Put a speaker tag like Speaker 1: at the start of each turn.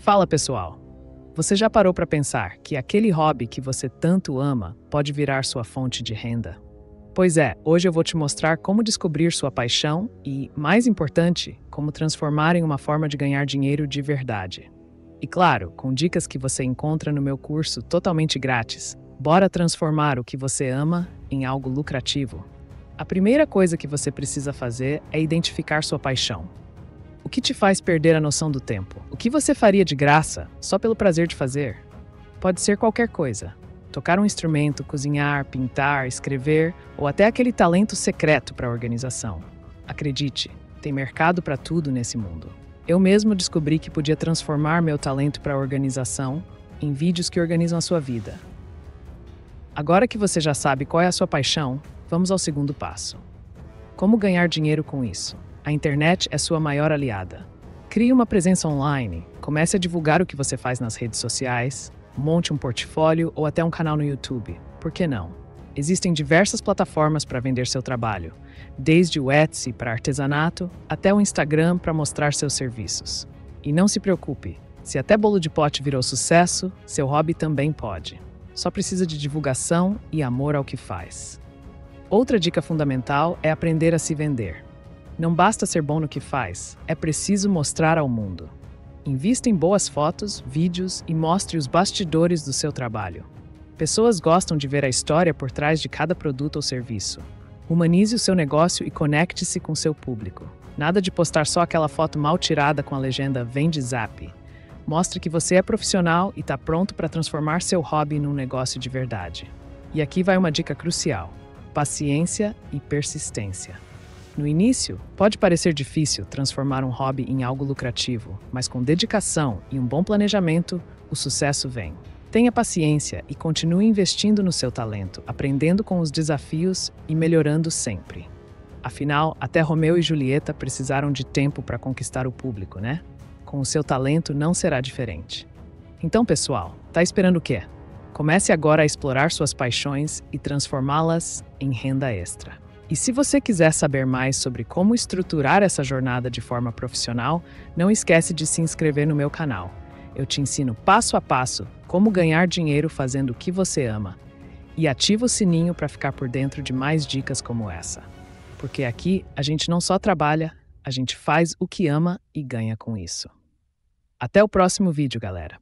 Speaker 1: Fala, pessoal! Você já parou para pensar que aquele hobby que você tanto ama pode virar sua fonte de renda? Pois é, hoje eu vou te mostrar como descobrir sua paixão e, mais importante, como transformar em uma forma de ganhar dinheiro de verdade. E claro, com dicas que você encontra no meu curso totalmente grátis. Bora transformar o que você ama em algo lucrativo. A primeira coisa que você precisa fazer é identificar sua paixão. O que te faz perder a noção do tempo? O que você faria de graça, só pelo prazer de fazer? Pode ser qualquer coisa. Tocar um instrumento, cozinhar, pintar, escrever ou até aquele talento secreto para a organização. Acredite, tem mercado para tudo nesse mundo. Eu mesmo descobri que podia transformar meu talento para a organização em vídeos que organizam a sua vida. Agora que você já sabe qual é a sua paixão, vamos ao segundo passo. Como ganhar dinheiro com isso? A internet é sua maior aliada. Crie uma presença online, comece a divulgar o que você faz nas redes sociais, monte um portfólio ou até um canal no YouTube. Por que não? Existem diversas plataformas para vender seu trabalho, desde o Etsy para artesanato até o Instagram para mostrar seus serviços. E não se preocupe, se até bolo de pote virou sucesso, seu hobby também pode. Só precisa de divulgação e amor ao que faz. Outra dica fundamental é aprender a se vender. Não basta ser bom no que faz, é preciso mostrar ao mundo. Invista em boas fotos, vídeos e mostre os bastidores do seu trabalho. Pessoas gostam de ver a história por trás de cada produto ou serviço. Humanize o seu negócio e conecte-se com seu público. Nada de postar só aquela foto mal tirada com a legenda "Vende Zap". Mostre que você é profissional e está pronto para transformar seu hobby num negócio de verdade. E aqui vai uma dica crucial: paciência e persistência. No início, pode parecer difícil transformar um hobby em algo lucrativo, mas com dedicação e um bom planejamento, o sucesso vem. Tenha paciência e continue investindo no seu talento, aprendendo com os desafios e melhorando sempre. Afinal, até Romeu e Julieta precisaram de tempo para conquistar o público, né? Com o seu talento não será diferente. Então, pessoal, tá esperando o quê? Comece agora a explorar suas paixões e transformá-las em renda extra. E se você quiser saber mais sobre como estruturar essa jornada de forma profissional, não esquece de se inscrever no meu canal. Eu te ensino passo a passo como ganhar dinheiro fazendo o que você ama. E ativa o sininho para ficar por dentro de mais dicas como essa. Porque aqui a gente não só trabalha, a gente faz o que ama e ganha com isso. Até o próximo vídeo, galera!